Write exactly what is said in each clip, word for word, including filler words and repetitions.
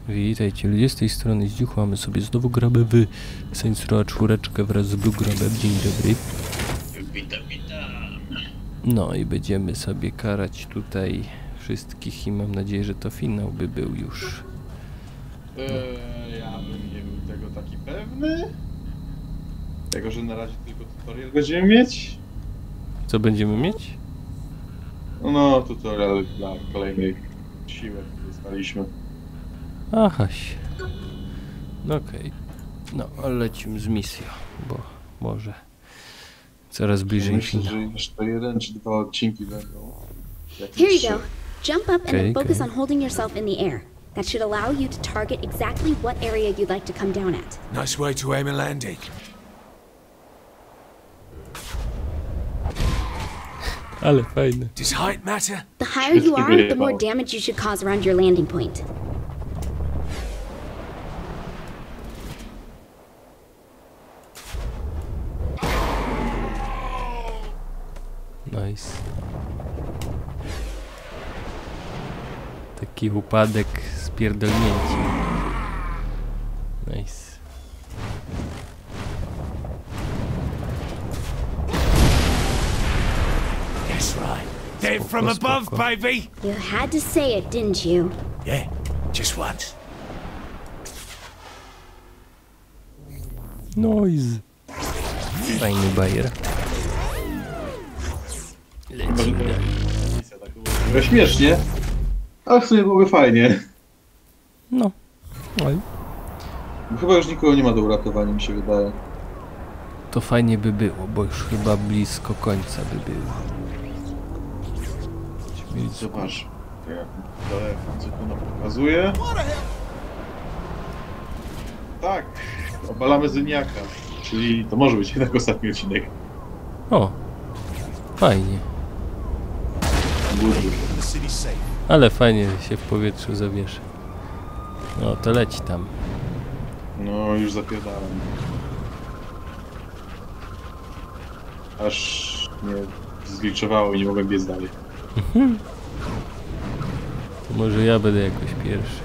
Witajcie ludzie, z tej strony Zdziuch, mamy sobie znowu gramy w Saints Row czwóreczkę wraz z Blue Grabem. Dzień dobry. Witam, witam. No i będziemy sobie karać tutaj wszystkich i mam nadzieję, że to finał by był już. Eee, ja bym nie był tego taki pewny. Jako, że na razie tylko tutorial będziemy mieć. Co będziemy mieć? No, tutorial dla kolejnej siły, które dostaliśmy. Ahaś. No okej. Okay. No, ale lecimy z misją, bo może coraz bliżej Myślę, finału. że jeszcze jeden czy dwa odcinki będą. Here you go. Jump up and Okay, then focus okay. on holding yourself in the air. That should allow you to target exactly what area you'd like to come down at. Nice way to aim a landing. Ale fajne. Does height matter? The higher you are, the more damage you should cause around your landing point. Nice. Taki upadek z pierdolnięciem. Nice. That's right. They're from Spoko, above, spoko. baby. You had to say it, didn't you? Yeah, just once. Noise. Fajny bajer. Lecimy dalej. Misja tak była śmiesznie, ale w sumie byłoby fajnie. No. Oj. Chyba już nikogo nie ma do uratowania, mi się wydaje. To fajnie by było, bo już chyba blisko końca by było. Zobacz, jak telefon co tu nam pokazuje. Tak, obalamy Zyniaka, czyli to może być jednak ostatni odcinek. O. Fajnie. Budżet. The city's safe. Ale fajnie się w powietrzu zawiesza. No to leci tam. No, już zapierdalam. Aż mnie zgliczowało i nie mogłem biec dalej. To może ja będę jakoś pierwszy.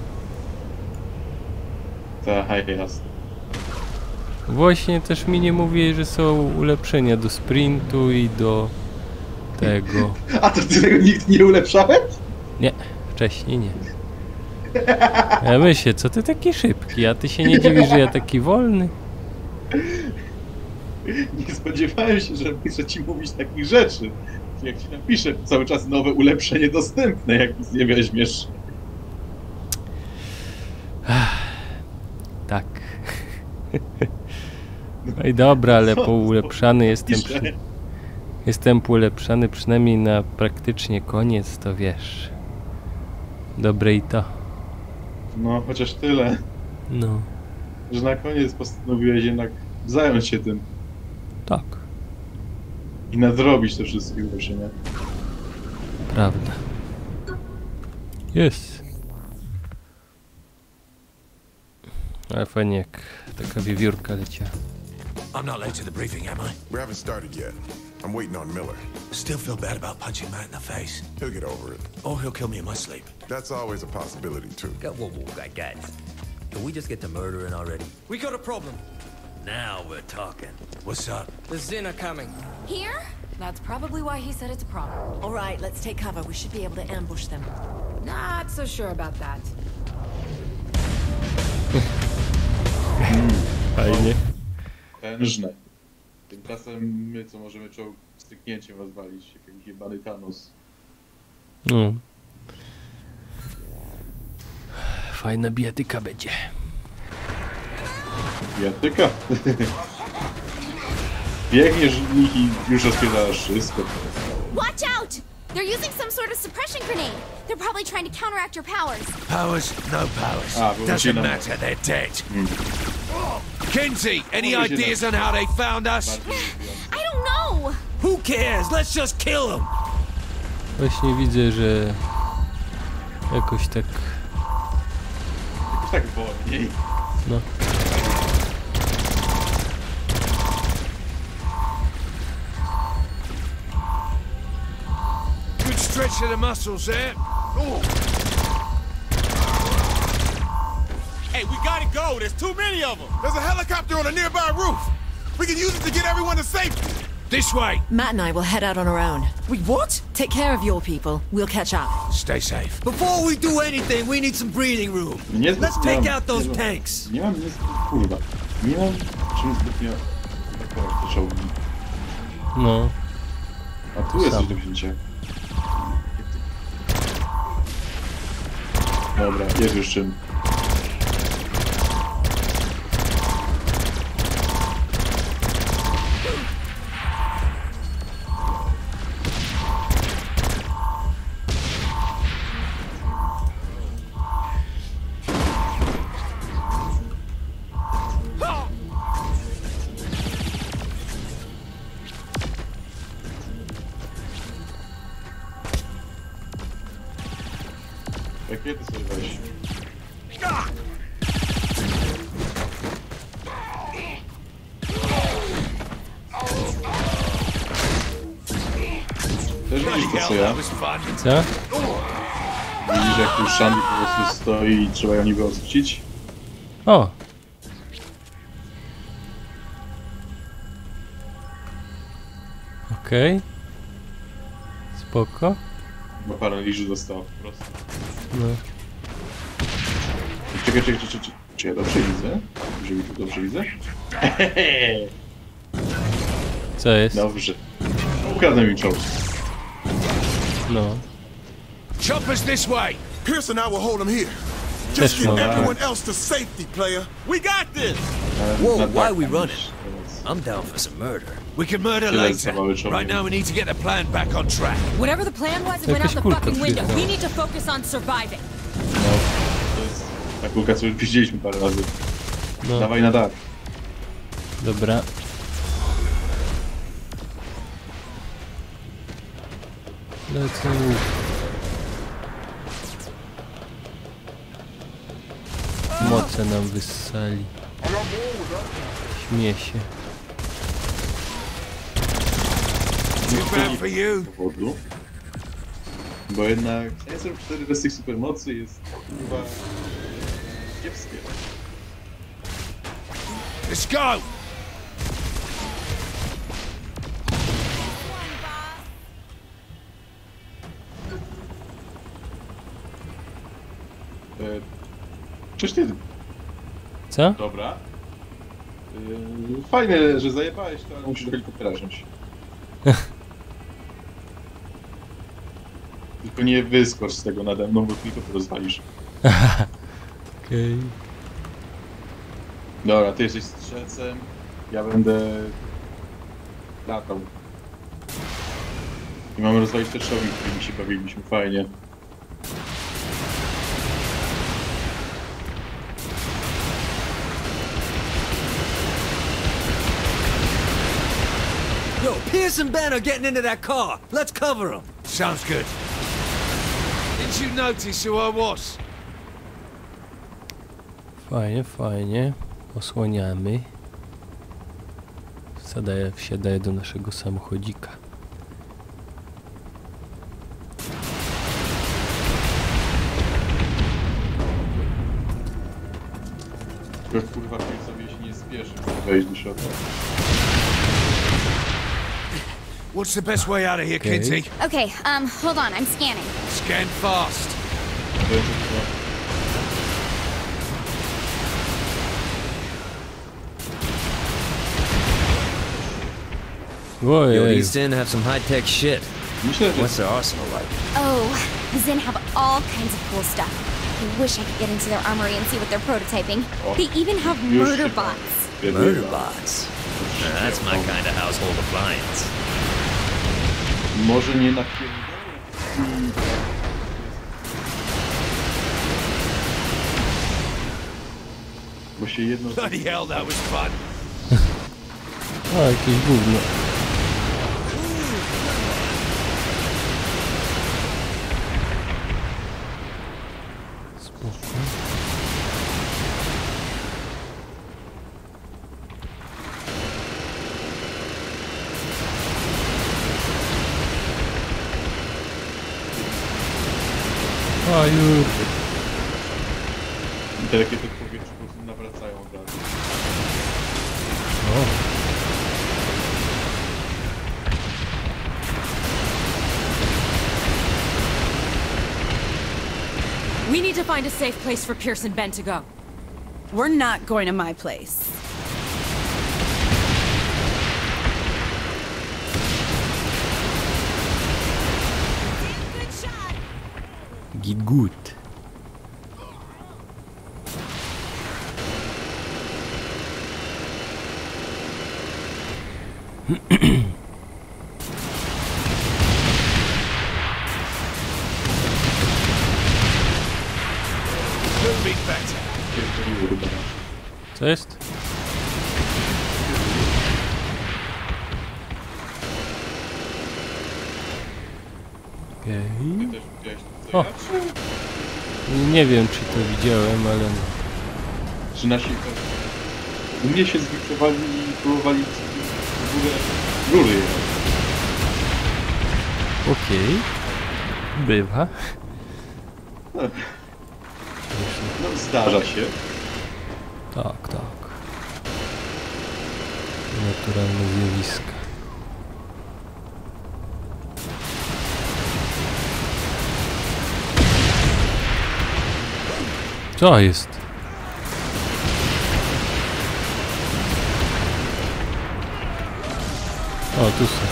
Tak, jasne. Właśnie też mi nie mówili, że są ulepszenia do sprintu i do tego. A to ty tego nigdy nie ulepszałeś? Nie, wcześniej nie. Ja myślę, co ty taki szybki, a ty się nie dziwisz, że ja taki wolny? Nie spodziewałem się, że muszę ci mówić takich rzeczy. Jak ci napiszę cały czas nowe ulepszenie dostępne, jak nic nie weźmiesz. Tak. No i dobra, ale poulepszany jestem przy... Jestem poulepszany przynajmniej na praktycznie koniec, to wiesz. Dobre i to. No, chociaż tyle, No, że na koniec postanowiłeś jednak zająć się tym tak. i nadrobić te wszystkie ulepszenia. Prawda. Jest. Ale fajnie jak taka wiewiórka leciała. I'm not late to the briefing, am I? We haven't started yet. I'm waiting on Miller. Still feel bad about punching Matt in the face. He'll get over it. Or he'll kill me in my sleep. That's always a possibility, too. Whoa, whoa, whoa, guys, guys. Can we just get to murdering already? We got a problem. Now we're talking. What's up? The Zin are coming. Here? That's probably why he said it's a problem. All right, let's take cover. We should be able to ambush them. Not so sure about that. Fajnie. Tężne. Tymczasem my, co możemy czołg styknięciem rozwalić, jak jakiś jebany Thanos. No. Fajna bijatyka będzie. Bijatyka? Biegniesz w nich i już rozpierdalasz wszystko. Watch out! They're using some sort of suppression grenade. They're probably trying to counteract your powers. Powers, no powers. Ah, but Doesn't you know. matter, they're dead. Kinsey, any Well, you ideas know. on how they found us? I don't know! Who cares? Let's just kill them. Właśnie widzę, że jakoś tak, Tak wolniej. no. Good stretch of the muscles there. to go. There's too many of them. There's a helicopter on a nearby roof. We can use it to get everyone to safety. This way. Matt and I will head out on our own. Wait, what? Take care of your people. We'll catch up. Stay safe. Before we do anything, we need some breathing room. Nie Let's nie take mam- out those nie mam- tanks. Nie mam nic, kurwa. Nie mam czym zbytnio atakować te czołgi. No. A tu jest Sam. coś do wzięcia. Dobra, jest już czym. Rakiety sobie weź. Też widzisz to co ja? That was fun. Co? Widzisz jak tu Shandy po prostu stoi i trzeba ją niby odrzucić? O! Okej. Spoko. Bo paraliżu dostała po prostu. No. Czekaj, czekaj, czekaj, czekaj. Czy ja dobrze widzę? Czy mi tu dobrze widzę? Co jest? Dobrze. Ukradnę mi czołg. No. Choppers this way. Pierce and I will hold them here. Też Just get mogę. everyone else to safety, player. We got this. Whoa, Na why dach are we tam running? gdzieś. I'm down for some murder. We can murder Tyle later. zabawy czołgi. Right now we need to get the plan back on track. Whatever the plan was, it Jakaś went out the kulka fucking window. przyjechała. We need to focus on surviving. No, to jest ta kulka, co już widzieliśmy parę razy. No. Dawaj na dach. Dobra. Lecę. Moce nam wyssali. Śmie się. Too bad for you. Powodu. Bo jednak Sensor cztery bez tych supermocy jest chyba kiepskie. Let's go. E, Czyż ty? Co? Dobra. E, fajne, że zajebałeś to, ale musisz do helikoptera wziąć. Tylko nie wyskocz z tego nade mną, bo tylko to rozwalisz. Okej. Dobra, ty jesteś strzelcem, ja będę latał. I mamy rozwalić te czołgi, którymi się bawiliśmy, fajnie. Yo, Pierce and Ben are getting into that car. Let's cover them. Sounds good. Didn't you notice who I was? Fajnie, fajnie. Osłaniamy. Wsiadaję, wsiadaję do naszego samochodzika. Tylko kurwa sobie się nie spieszy, żeby wejść do środka. What's the best way out of here, Okay. Kinsey? Okay, um, hold on, I'm scanning. Scan fast. To jest chyba... Yo, Ojej. these Sin have some high-tech shit. Myślę, że What's their arsenal like? Oh, Zen have all kinds of cool stuff. I wish I could get into their armory and see what they're prototyping. Oh, They even have już murder się bots. tam Murder wybiera. bots. Now, that's my kind of household appliance. Może nie na pierdolę. Bo się jedno... Bloody hell, that was fun. O, jakieś gówno. Spoko. O, już. I te rakiety w powietrzu po prostu wracają od razu. O. We need to find a safe place for Pierce and Ben to go. We're not going to my place. Geht gut. Could be better. Jeszcze nie było chyba. Co jest? Okej. Ty też widziałeś to, co O. ja? Czy, Nie wiem, czy to widziałem, ale... czy nasi... U mnie się zwiksowali i próbowali w ogóle rury jechać. Okej. Bywa. No zdarza się. Tak, tak. Naturalne zjawiska. Co jest? O, tu są.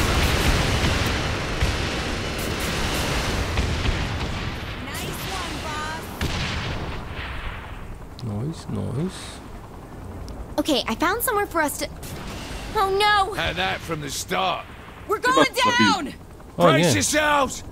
Nice, nice. Okay, I found somewhere for us to... Oh no! Had that from the start. We're going down! O Brace nie. yourselves!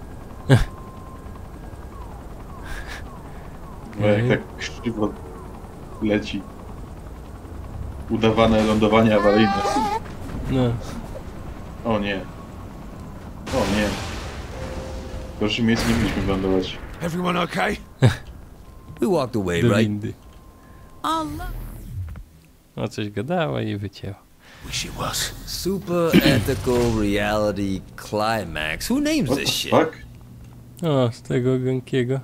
Bo jak tak krzywo leci. Udawane lądowanie awaryjne. No. O nie. O nie. W gorszym miejscu nie mieliśmy lądować. Everyone okay? We walked away, Do right? windy. Oh, look. O, coś gadała i wycięła. Wish it was. Super ethical reality climax. Who names What this the shit? fuck? O, z tego gękiego.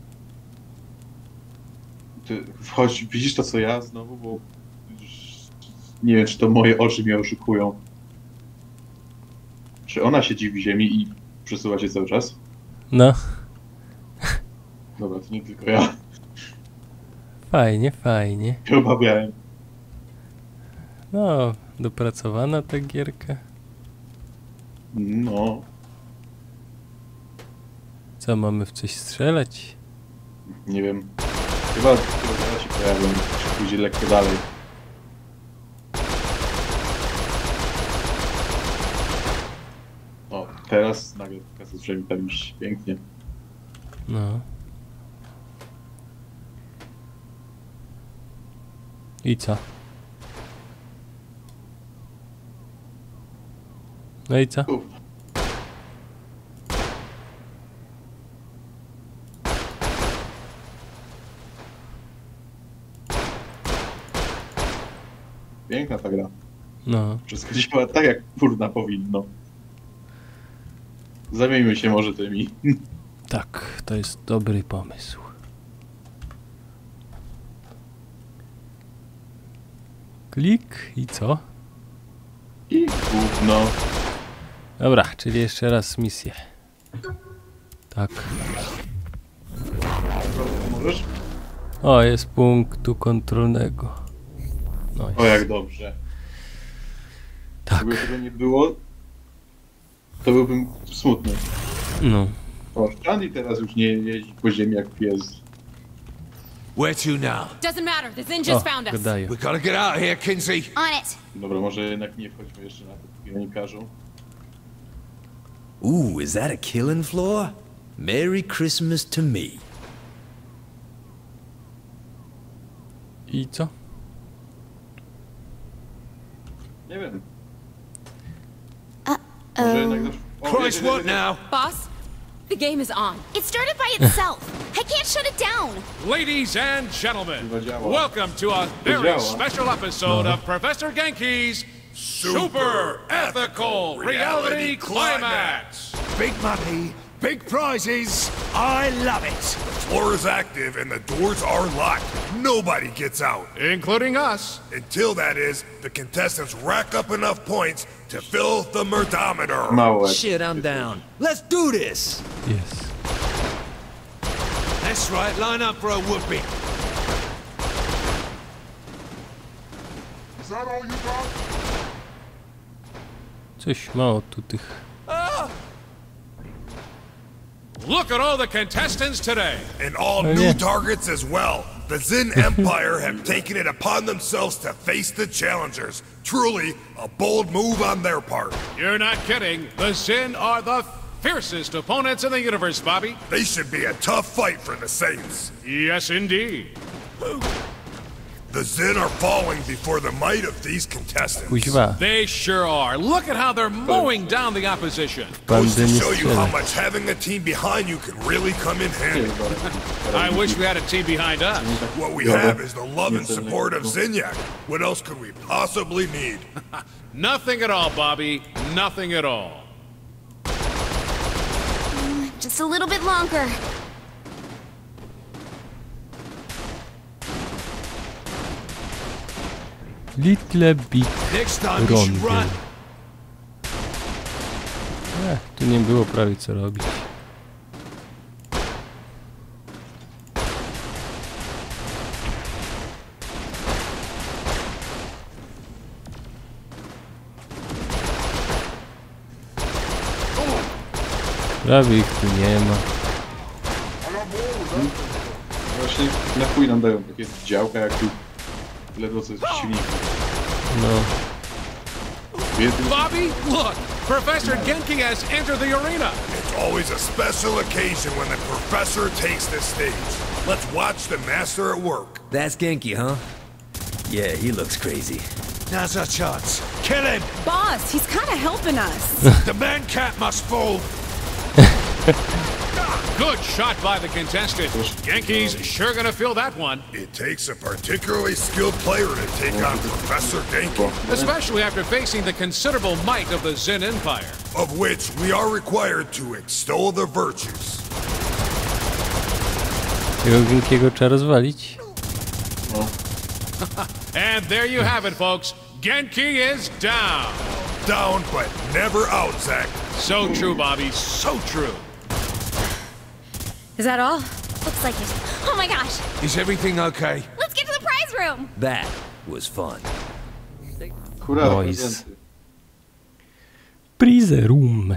Ty wchodź, widzisz to co ja znowu, bo nie wiem, czy to moje oczy mnie oszukują. Czy ona siedzi w ziemi i przesuwa się cały czas? No. Dobra, to nie tylko ja. Fajnie, fajnie. Się obawiałem. No, dopracowana ta gierka. No, Co, mamy w coś strzelać? nie wiem. Chyba chyba się pojawią, czy pójdzie lekko dalej. O, teraz nagle kasa zaczęła mi tam iść pięknie. No. I co? No i co? Uf. Piękna ta gra. No. Wszystko działa tak, jak kurna powinno. Zamieńmy się może tymi. Tak, to jest dobry pomysł. Klik i co? I gówno. Dobra, czyli jeszcze raz misję. Tak. Możesz? O, jest punktu kontrolnego. No O, jak dobrze. tak. Gdyby tego nie było, to byłbym smutny. No. O, Shandy teraz już nie jeździ po ziemi jak pies. Where to now? Doesn't matter. The Zin O, just found us. gadają. We gotta get out of here, Kinsey. On it! Dobra, może jednak nie wchodźmy jeszcze na to, póki oni każą. Ooh, is that a killing floor? Merry Christmas to me. I co? Nie wiem. Może jednak... O, Christ, nie, nie, what nie, nie. now? Boss, the game is on. It started by itself! I can't shut it down! Ladies and gentlemen, Chyba działa. welcome to a very działa. special episode of Professor Genki's Super Ethical Reality Climax. Big money, big prizes. I love it. floor is active and the doors are locked. Nobody gets out. Including us. Until that is, the contestants rack up enough points to fill the murdometer. Mało. Shit, I'm down. Let's do this. Jest. That's right, line up for a whooping. Is that all you got? Coś mało tu tych. Look at all the contestants today. And all Oh, new yeah. targets as well. The Zin Empire have taken it upon themselves to face the challengers. Truly, a bold move on their part. You're not kidding. The Zin are the fiercest opponents in the universe, Bobby. They should be a tough fight for the Saints. Yes, indeed. The Zin are falling before the might of these contestants. Kuźwa. They sure are. Look at how they're mowing down the opposition. Goes to Bandy nie show you how strzelać. much having a team behind you can really come in handy. I wish we had a team behind us. What we have is the love and support of Zinyak. What else could we possibly need? Nothing at all, Bobby. Nothing at all. Just a little bit longer. Little Big Next time we should Rondo. run. Ech, tu nie było prawie co robić. Prawie ich tu nie ma. Właśnie na chuj nam dają takie działka, jak tu ledwo co jest przeciwnikiem. No. Biedny. Bobby, look! Professor Genki has entered the arena. It's always a special occasion when the professor takes the stage. Let's watch the master at work. That's Genki, huh? Yeah, he looks crazy. Now's our chance. Kill him! Boss, he's kind of helping us. The man cat must fall. Good shot by the contestant. Genki's sure gonna feel that one. It takes a particularly skilled player to take on Professor Genki, Especially after facing the considerable might of the Zin Empire. of which we are required to extol the virtues. Tego Genkiego trzeba rozwalić. And there you have it, folks. Genki is down. Down, but never out, Zach. So true, Bobby. So true. Is that all? Looks like it. Oh my gosh! Is everything okay? Let's get to the prize room! That was fun. Hurra, Boys. prezenty. Prize room.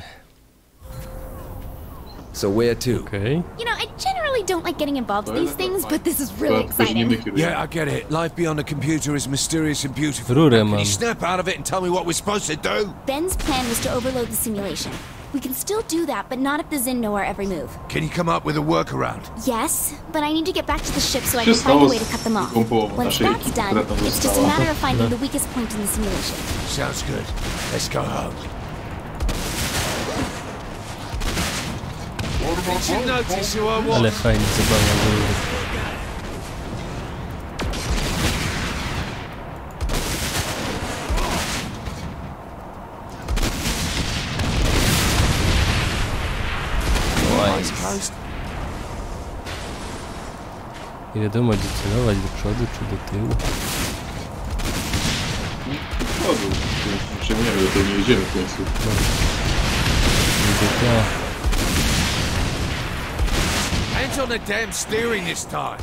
So where to? Okej. You know, I generally don't like getting involved in these things, but this is really Chyba ktoś inny exciting. kieruje. Yeah, I get it. Life beyond the computer is mysterious and beautiful. Rurę Can mam. you snap out of it and tell me what we're supposed to do? Ben's plan was to overload the simulation. We can still do that, but not if the Zin know our every move. Can you come up with a workaround? Yes, but I need to get back to the ship so I can Się find a stało way z to cut them off. drugą połową Once naszej that's ekipy, done, która tam it's just a została. matter of finding the weakest point in the simulation. Sounds good. Let's go home. Did you notice who I was? Ale fajnie zabawa była. Eyes closed. Nie wiadomo gdzie celować, do przodu czy do tyłu. Chodu. Przejmujemy, do tego nie jedziemy w końcu. Gdzie to? Hands on the damn steering this time.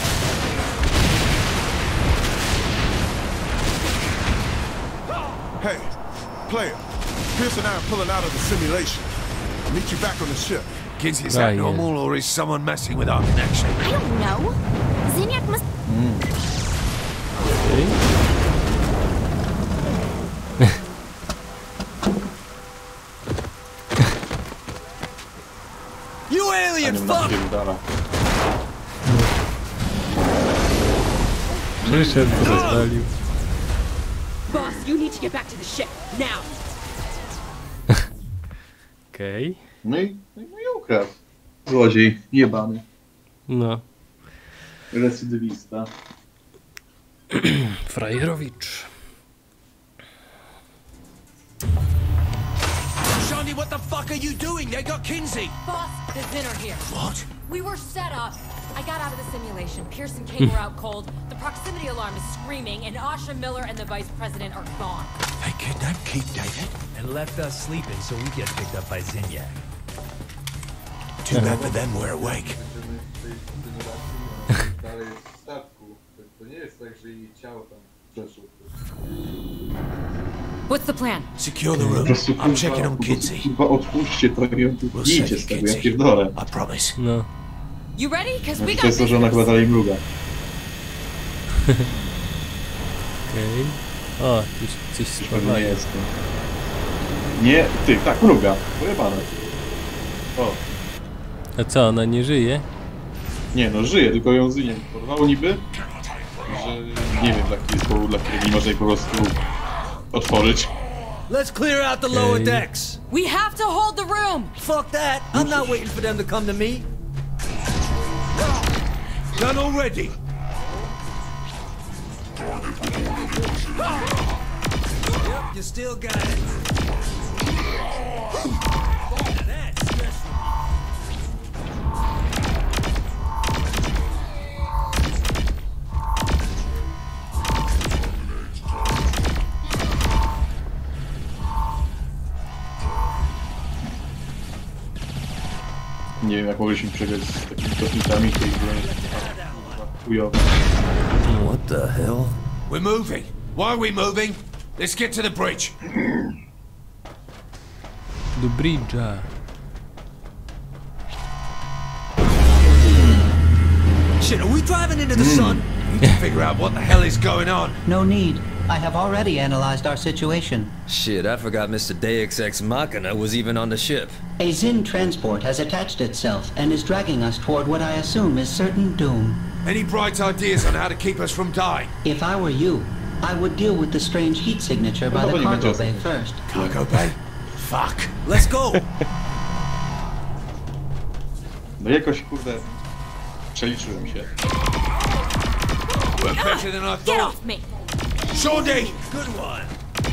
Hey, player. Pierce and I are pulling out of the simulation. I'll meet you back on the ship. Kinsey, is Ah, that yeah. normal or is someone messing with our connection? I don't know. Zinyak must... Okej. You alien Zanim nam fuck! pierdala. Przyszedł, rozwalił. Boss, you need to get back to the ship, now! Okej. No i, no i no i ukradł. Złodziej, jebany. No. Recydywista. Frajerowicz. Shani, what the fuck are you doing? They got Kinsey! Boss, the Zin are here. What? We were set up. I got out of the simulation. Pierce and King were out cold. The proximity alarm is screaming, and Asha Miller and the Vice President are gone. They kidnapped Keith David and left us sleeping so we get picked up by Zinyak. Too bad for them we're awake. What's the plan? Secure the room. I'm checking on Kinsey. Chyba odpuśćcie to i odpuśćcie z tego, ja pierdolę. I promise. No. You ready? Cause we To got jest to, że ona chyba dalej mruga. Okej. O, tu coś Pewnie spowoduje. jest. Nie, ty, tak, mruga. Pojebane. O. A co, ona nie żyje? Nie, no żyje, tylko ją Zyniak porwał niby. Że nie wiem, jaki jest powód, dla którego nie można jej po prostu otworzyć. Let's clear out the lower decks. We have to hold the room. Fuck that. I'm not waiting for them to come to me. Done already. Yep, you still got it. That's stressful. Nie wiem, jak mogliśmy przegrać z takimi kosmitami, którzy były chujowe. What the hell? We're moving. Why are we moving? Let's get to the bridge. Do bridge'a. Shit, are we driving into the sun? We need to figure out what the hell is going on. No need. I have already analyzed our situation. Shit, I forgot Mister Deus Ex Machina was even on the ship. A Zin transport has attached itself and is dragging us toward what I assume is certain doom. Any bright ideas on how to keep us from dying? If I were you, I would deal with the strange heat signature by the cargo bay first. Cargo bay? Fuck. Let's go! No jakoś, kurde, przeliczyłem się. We're better than I Get thought. off me. Shorty! Good one.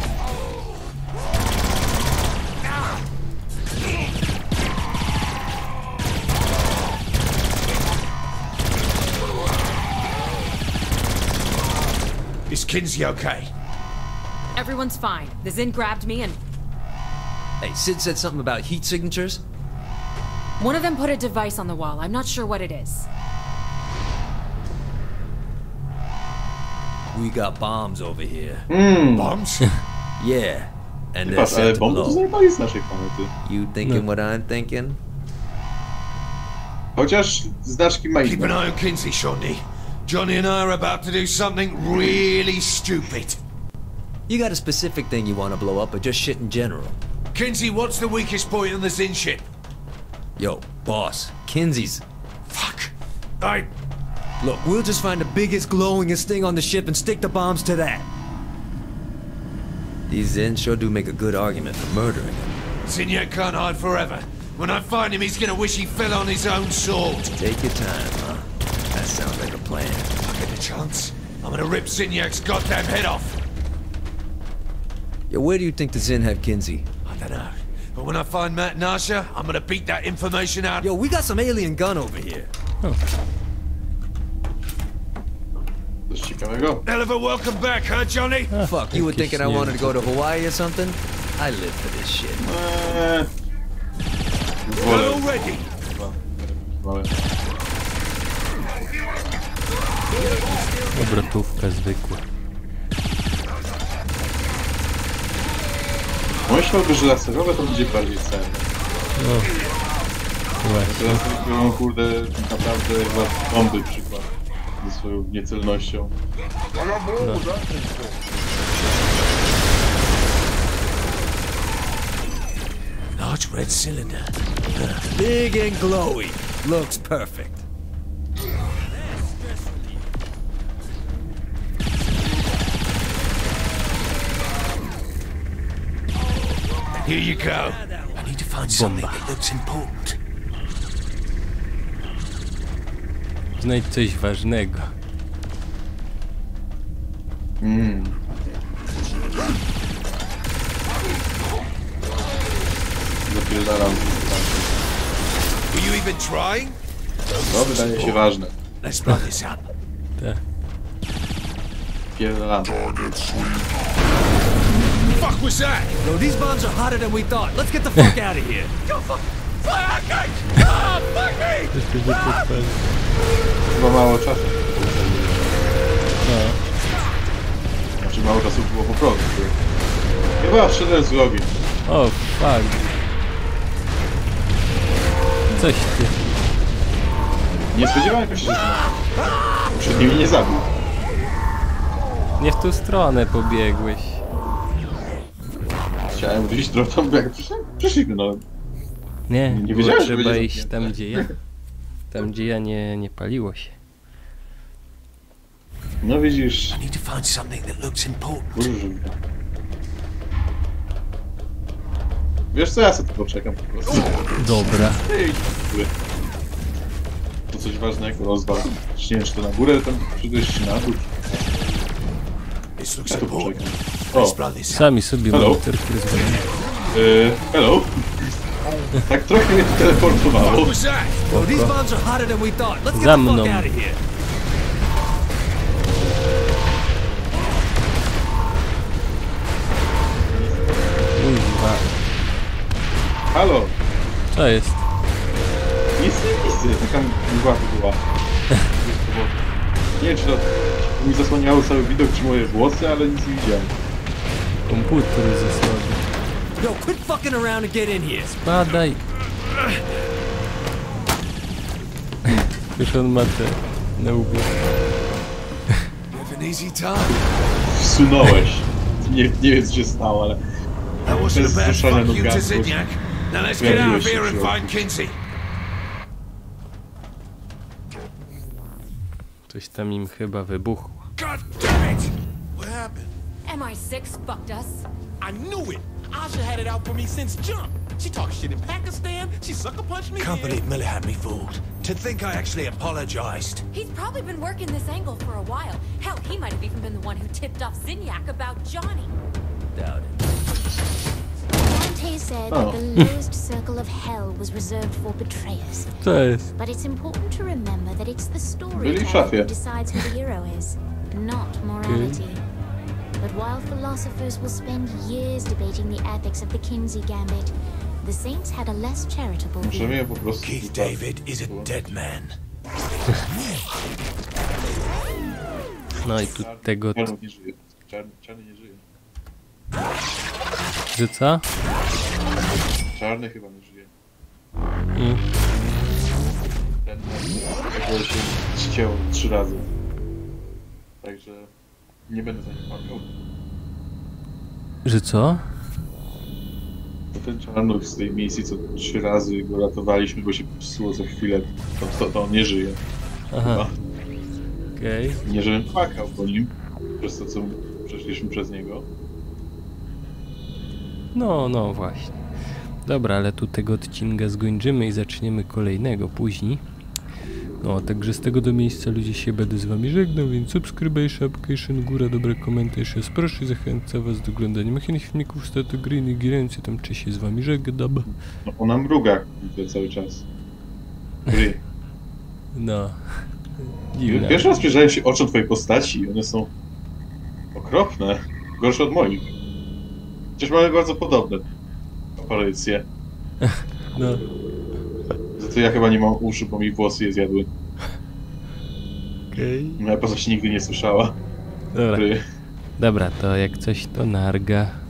Is Kinsey okay? Everyone's fine. The Zin grabbed me and Hey, Sid said something about heat signatures? one of them put a device on the wall. I'm not sure what it is. We got bombs over here. Mm. Bombs? Yeah. And they're Patrz, ale set to bomby to blow. zajebali z naszej planety. You thinking what I'm thinking? Chociaż znaczki ma Keep an inne. eye on Kinsey, Shorty. Johnny and I are about to do something really stupid. You got a specific thing you want to blow up, or just shit in general? Kinsey, what's the weakest point on the Zin ship? Yo, boss, Kinsey's. Fuck. I... Look, we'll just find the biggest, glowingest thing on the ship and stick the bombs to that. These Zen sure do make a good argument for murdering him. Zinyak can't hide forever. When I find him, he's gonna wish he fell on his own sword. Take your time, huh? That sounds like a plan. If I get the chance, I'm gonna rip Zinyak's goddamn head off. Yo, where do you think the Zen have Kinsey? I don't know. But when I find Matt and Asha, I'm gonna beat that information out. Yo, we got some alien gun over here. Coś ciekawego. Hell of a welcome back, huh, Johnny? Fuck, you were thinking I wanted to go to Hawaii or something? I live for this shit. Eee... We're all ready. Wolę. Obrotówka zwykła. Myślałby, że laserowe to będzie bardziej cenne. No. Właśnie. Teraz robią, kurde, naprawdę chyba bomby przykład. Ze swoją niecelnością. No. Large red cylinder. Big and glowy. Looks perfect. Here you go. I need to find something that looks important. Znajdź coś ważnego. Mm. Zapierdalam. Were you even trying? To wydaje się ważne. Let's blow this up. Tak. Pierdolamy. Fuck was that? Yo, these bombs are hotter than we thought. Let's get the fuck out of here. Go fuck. Fuck! Ah, fuck me! Jeszcze by podpalił. Chyba mało czasu. No. Znaczy mało czasu było po prostu. Chyba wszedłem z logiem. O, fuck. Coś ty. Nie spodziewałem się, że przed nimi nie zabił. Nie w tą stronę pobiegłeś. Chciałem wyjść drogą, jak przyszedłem, przysignąłem. Nie, Nie było wiedziałem, że trzeba będzie iść tam, gdzie ja. Tam, gdzie ja nie, nie paliło się. No widzisz. I need to find something that looks important. Kurwa. Wiesz co, ja sobie tu poczekam po prostu. Dobra. Ej, to coś ważnego rozwala. Czy nie wiem, czy to na górę, tam przyjdziesz czy na dół. Ja tu poczekam. O, Sami sobie hello. monterki rozwalimy. Yy, hello. Tak trochę mnie tu teleportowało. Yo, these bombs are hotter than we thought. Let's get Za the fuck mną. out of here. Kurwa. Halo. Co jest? Nic nie widzę, taka mgła tu była. Nie wiem, czy to mi zasłaniało cały widok, czy moje włosy, ale nic nie widziałem. Komputer zasłonił. Yo, quit fucking around and get in here. Spadaj. Już on ma te na łbie. Have an easy time. Wsunąłeś. Nie, nie wiem, co się stało, ale... That wasn't bez a bad zruszania fuck you to nogasu Zinyak. Now let's get out pojawiłeś of się here and przy find Kinsey. Coś tam im chyba wybuchło. God damn it! What happened? M I six fucked us. I knew it! Asha had it out for me since jump. She talked shit in Pakistan, she sucker punched me Can't here. believe Miller had me fooled. To think I actually apologized. He's probably been working this angle for a while. Hell, he might have even been the one who tipped off Zinyak about Johnny. Doubt it. Dante said Oh. that the lowest circle of hell was reserved for betrayers. Co jest? But it's important to remember that it's the Byli w storyteller szafie. who decides who the hero is, not morality. But while philosophers will spend years debating the ethics of the Kinsey Gambit, the Saints had a less charitable Możemy view. je po prostu... Keith David is a dead man. No i tu tego... Czarny nie żyje. Czarny, czarny nie żyje. Że co? Czarny chyba nie żyje. Mm. Ten jakby się ścięło trzy razy. Także nie będę za nim pamiętał. Że co? To ten czarnuch z tej misji, co trzy razy go ratowaliśmy, bo się psuło za chwilę, to, to, to on nie żyje. Aha. Okej. Okay. Nie, żebym płakał po nim, przez to, co przeszliśmy przez niego. No, no właśnie. Dobra, ale tu tego odcinka skończymy i zaczniemy kolejnego później. No, także z tego do miejsca ludzie się będę z wami żegnał, więc subskrybuj, application, góra, dobre komentarze, proszę, zachęcam was do oglądania mechanicznych filmików, staty gry i gieręcy, tam czy się z wami żegnam. No, ona mruga cały czas. Gry. No. Dziwne. Pierwszy raz przyjrzałem się oczom twojej postaci i one są okropne, gorsze od moich. Chociaż mamy bardzo podobne aparycje. No. Za to ja chyba nie mam uszu, bo mi włosy je zjadły. Okej. Moja postać nigdy nie słyszała. Dobra. Gry. Dobra, to jak coś to narga.